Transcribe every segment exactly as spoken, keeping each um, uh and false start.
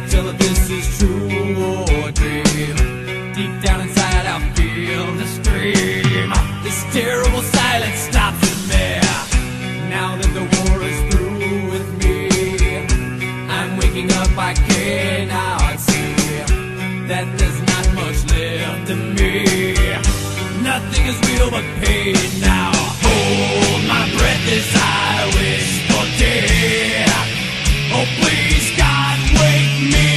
tell if this is true or dream. Deep down inside I feel the scream. This terrible silence stops with me. Now that the war is through with me, I'm waking up, I cannot see that there's not much left of me. Nothing is real but pain now. Hold my breath as I wish for death. Oh please God, wake me.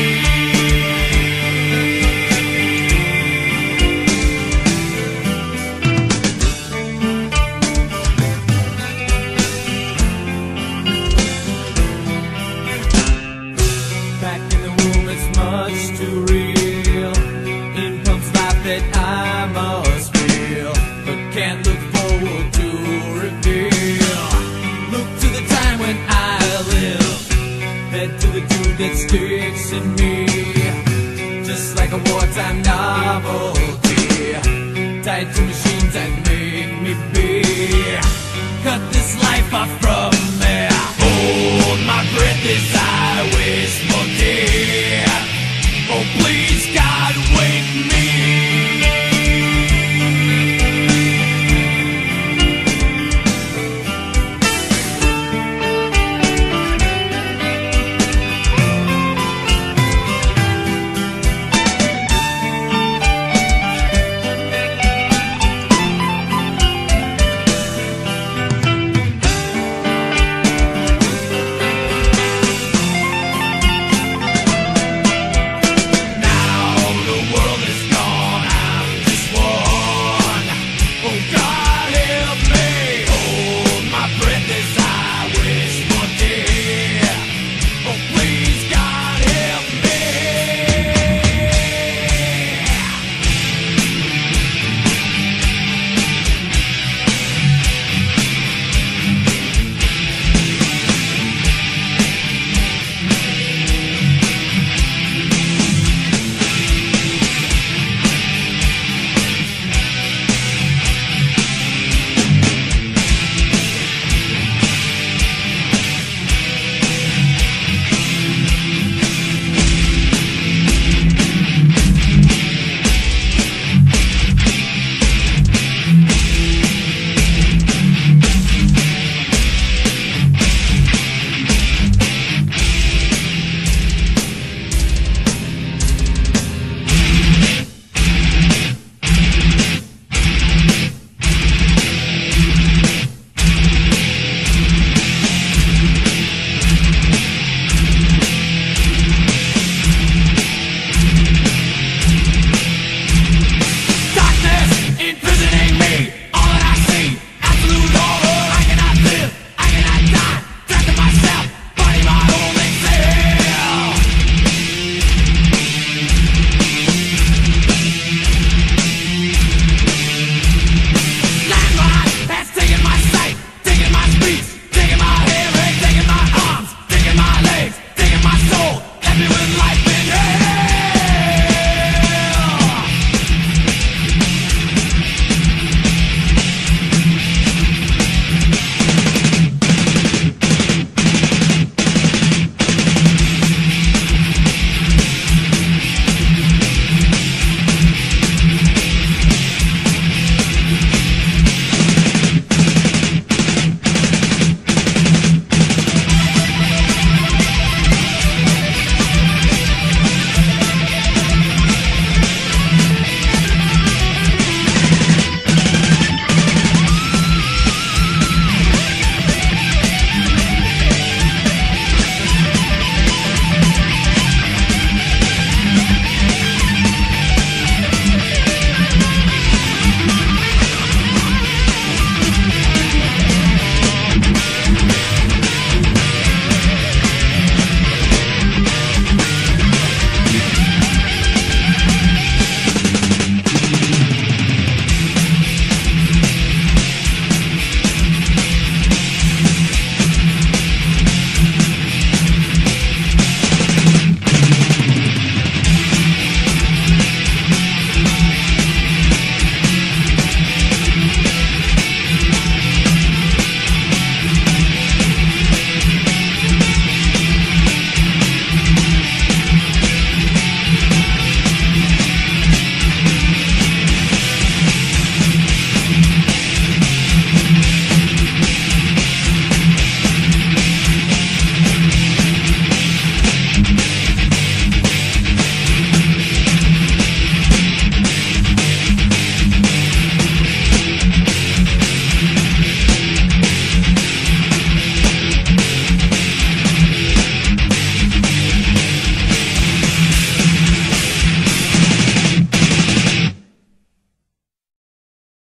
Back in the womb it's much too real. In comes life that I must feel, but can't look forward to reveal. Look to the time when I live, head to the tube that sticks in me, just like a wartime novelty, tied to machines that make me be. Cut this life off from me. Hold my breath as